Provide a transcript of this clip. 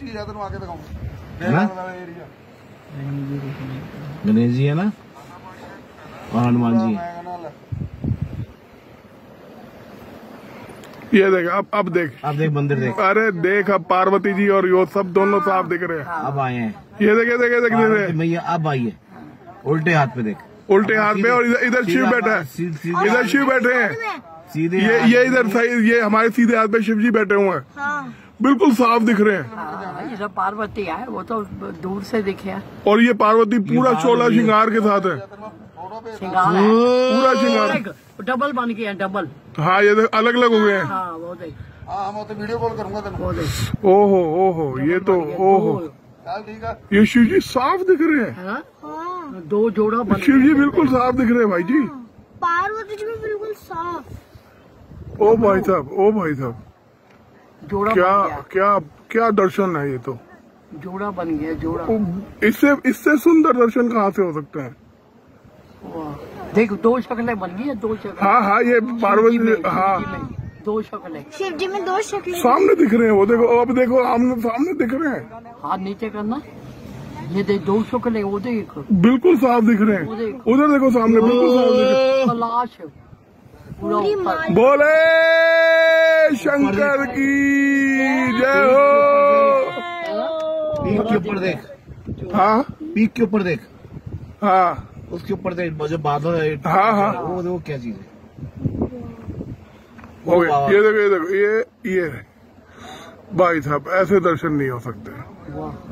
चीज है, तेन आके हाँ? गणेश जी है ना और हनुमान जी है। ये देख अब देख मंदिर देख। अरे देख अब पार्वती जी और यो सब दोनों साफ दिख रहे हैं। अब आए हैं ये देख मैया अब आई है, उल्टे हाथ पे देख, उल्टे हाथ में, और इधर शिव बैठा है, इधर शिव बैठे हैं सीधे। ये इधर सही, ये हमारे सीधे हाथ पे शिव जी बैठे हुए हैं, बिल्कुल साफ दिख रहे हैं। ये सब पार्वती है, वो तो दूर से दिखे। और ये पार्वती पूरा 16 श्रृंगार के साथ है, श्रृंगार है, पूरा श्रृंगार डबल बन गया, डबल। हाँ ये अलग अलग हो गए हैं। हाँ वो देख, मैं तो वीडियो कॉल करूंगा तेन। वो देख, ओहो ये तो ओहो, ठीक है। ये शिव जी साफ दिख रहे हैं। हाँ? दो जोड़ा बन शिव जी बिल्कुल साफ दिख रहे हैं भाई जी। पार्वती जी भी बिल्कुल साफ। ओ भाई साहब जोड़ा क्या बन गया, क्या क्या दर्शन है ये तो। जोड़ा बन गया, जोड़ा। इससे सुंदर दर्शन कहाँ से हो सकते हैं। वाह, देख दो शक्लें बन गई है, दो शक्लें। हाँ ये पार्वती हाँ दो शक्लें शिव जी में 2 शक्लें सामने दिख रहे हैं। वो देखो, अब देखो सामने दिख रहे हैं। हाथ नीचे करना, ये देख 2 शक्लें, वो देख बिल्कुल साफ दिख रहे हैं। उधर देखो सामने बिल्कुल साफ दिख रहे हैं। लाश पूरा ऊपर। बोले शंकर की जय हो। पीक के ऊपर देख, हाँ पीक के ऊपर देख, हाँ उसके ऊपर देख जो बादल है। हाँ वो क्या चीज है। हो गया, ये देखो ये भाई साहब ऐसे दर्शन नहीं हो सकते। वाह।